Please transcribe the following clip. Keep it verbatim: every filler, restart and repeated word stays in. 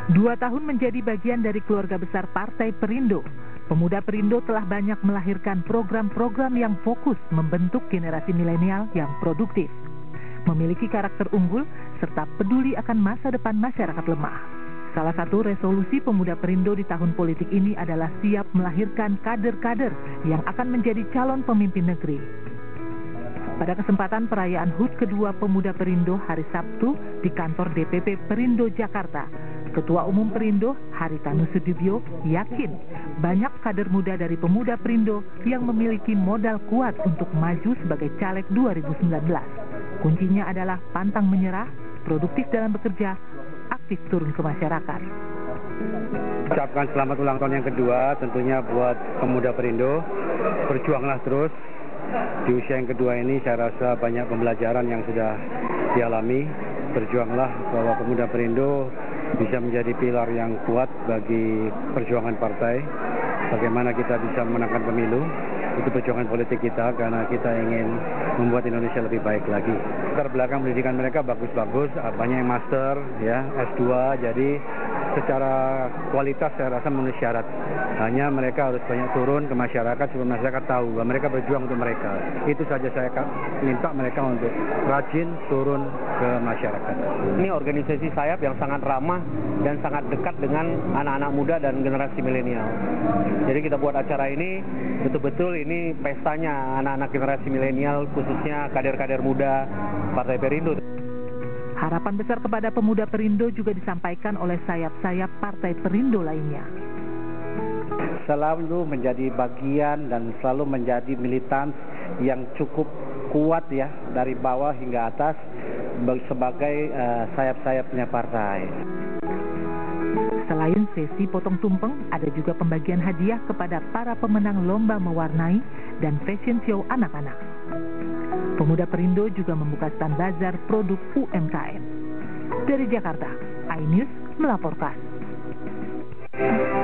Dua tahun menjadi bagian dari keluarga besar Partai Perindo, Pemuda Perindo telah banyak melahirkan program-program yang fokus membentuk generasi milenial yang produktif, memiliki karakter unggul, serta peduli akan masa depan masyarakat lemah. Salah satu resolusi Pemuda Perindo di tahun politik ini adalah siap melahirkan kader-kader yang akan menjadi calon pemimpin negeri. Pada kesempatan perayaan H U T kedua Pemuda Perindo hari Sabtu di kantor D P P Perindo Jakarta, Ketua Umum Perindo Haritanu Sudibyo yakin banyak kader muda dari Pemuda Perindo yang memiliki modal kuat untuk maju sebagai caleg dua ribu sembilan belas. Kuncinya adalah pantang menyerah, produktif dalam bekerja, aktif turun ke masyarakat. Ucapkan selamat ulang tahun yang kedua tentunya buat Pemuda Perindo. Berjuanglah terus. Di usia yang kedua ini saya rasa banyak pembelajaran yang sudah dialami. Berjuanglah bahwa Pemuda Perindo bisa menjadi pilar yang kuat bagi perjuangan partai. Bagaimana kita bisa memenangkan pemilu, itu perjuangan politik kita karena kita ingin membuat Indonesia lebih baik lagi. Latar belakang pendidikan mereka bagus-bagus, banyak yang master, ya S dua, jadi secara kualitas saya rasa memenuhi syarat. Hanya mereka harus banyak turun ke masyarakat supaya masyarakat tahu bahwa mereka berjuang untuk mereka. Itu saja saya minta mereka untuk rajin turun ke masyarakat. Ini organisasi sayap yang sangat ramah dan sangat dekat dengan anak-anak muda dan generasi milenial. Jadi kita buat acara ini betul-betul ini pestanya anak-anak generasi milenial, khususnya kader-kader muda Partai Perindo. Harapan besar kepada Pemuda Perindo juga disampaikan oleh sayap-sayap Partai Perindo lainnya. Selalu menjadi bagian dan selalu menjadi militan yang cukup kuat ya dari bawah hingga atas sebagai uh, sayap-sayapnya partai. Selain sesi potong tumpeng, ada juga pembagian hadiah kepada para pemenang lomba mewarnai dan fashion show anak-anak. Pemuda Perindo juga membuka stand bazar produk U M K M. Dari Jakarta, iNews melaporkan.